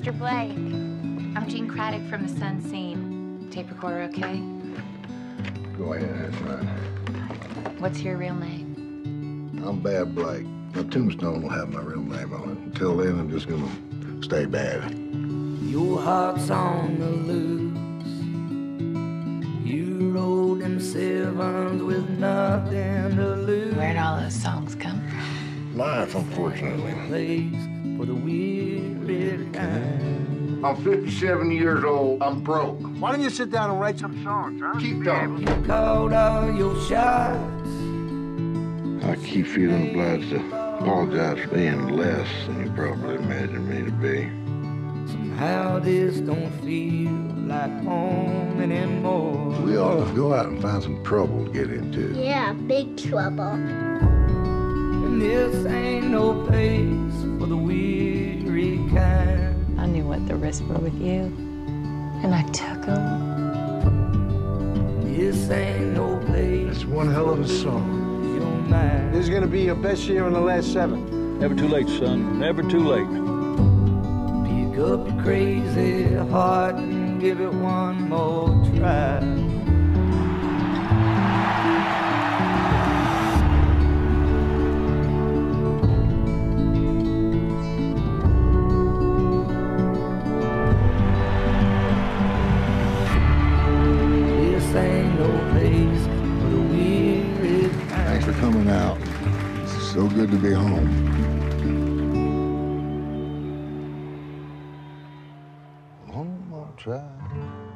Mr. Blake. I'm Jean Craddock from The Sun Scene. Tape recorder okay? Go ahead, that's right. What's your real name? I'm Bad Blake. My tombstone will have my real name on it. Until then, I'm just gonna stay bad. Your heart's on the loose. You rode them sevens with nothing to lose. Where'd all those songs come from? Life, unfortunately. Place for the weary kind. I'm 57 years old. I'm broke. Why don't you sit down and write some songs, huh? Keep talking. You called all your shots. I keep feeling obliged to apologize for being less than you probably imagined me to be. Somehow this don't feel like home anymore. We ought to go out and find some trouble to get into. Yeah, big trouble. And this ain't no place for the weary kind. I knew what the risks were with you, and I took them. This ain't no place. It's one hell of a song. Your mind. This is gonna be your best year in the last 7. Never too late, son. Never too late. Pick up your crazy heart and give it one more try. This ain't no place for the weary kind. Thanks for coming out. It's so good to be home. Home, I'll try.